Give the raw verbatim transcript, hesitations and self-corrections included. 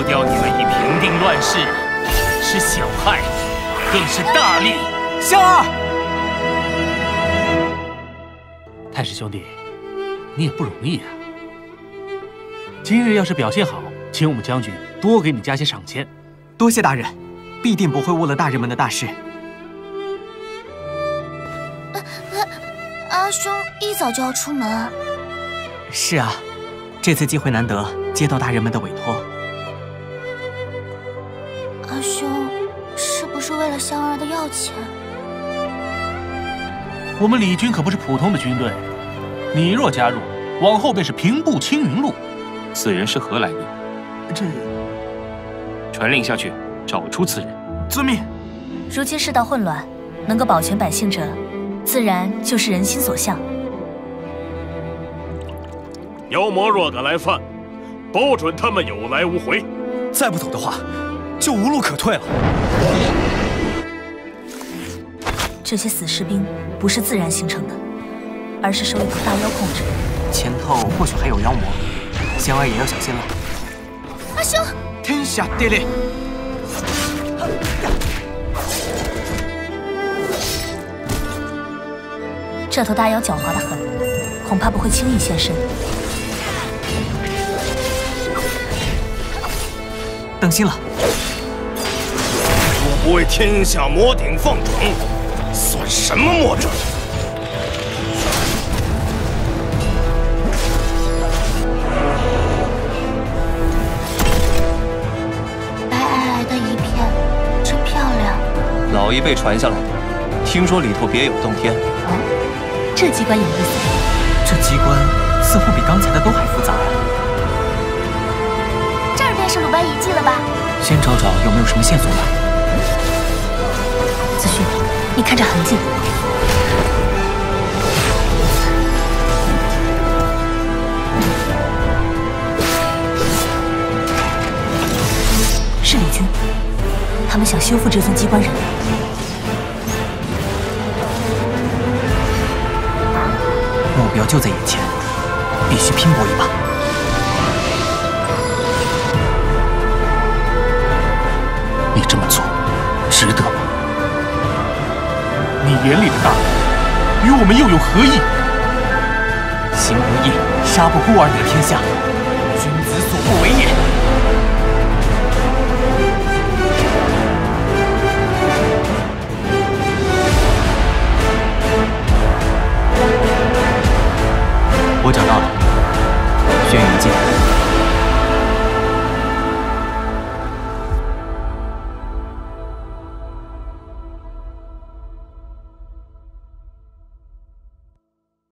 掉你们以平定乱世，是小害，更是大利。 香儿，太师兄弟，你也不容易啊。今日要是表现好，请我们将军多给你加些赏钱。 多谢大人，必定不会误了大人们的大事。 啊啊、阿兄一早就要出门。 是啊，这次机会难得，接到大人们的委托。 阿兄，是不是为了香儿的要钱？ 我们李军可不是普通的军队，你若加入，往后便是平步青云路。 此人是何来历？ 这， 传令下去，找出此人。 遵命。 如今世道混乱，能够保全百姓者，自然就是人心所向。 妖魔若敢来犯，保准他们有来无回。 再不走的话，就无路可退了。 这些死士兵不是自然形成的，而是受一头大妖控制。 前头或许还有妖魔，香儿也要小心了。 阿兄， 天下地利。 这头大妖狡猾得很，恐怕不会轻易现身。 当心了！ 若不为天下魔鼎放掌，算什么魔者？ 白皑皑的一片，真漂亮。 老一辈传下来的，听说里头别有洞天。 哦，这机关有意思。 这机关似乎比刚才的都还复杂呀。 这儿便是鲁班遗迹了吧？ 先找找有没有什么线索吧。 子旭，你看这痕迹。是李军，他们想修复这尊机关人。 目标就在眼前，必须拼搏一把。 你这么做，值得吗？你眼里的大义，与我们又有何异？ 行不义，杀不孤而得天下，君子所不为也。我找到了，轩辕剑。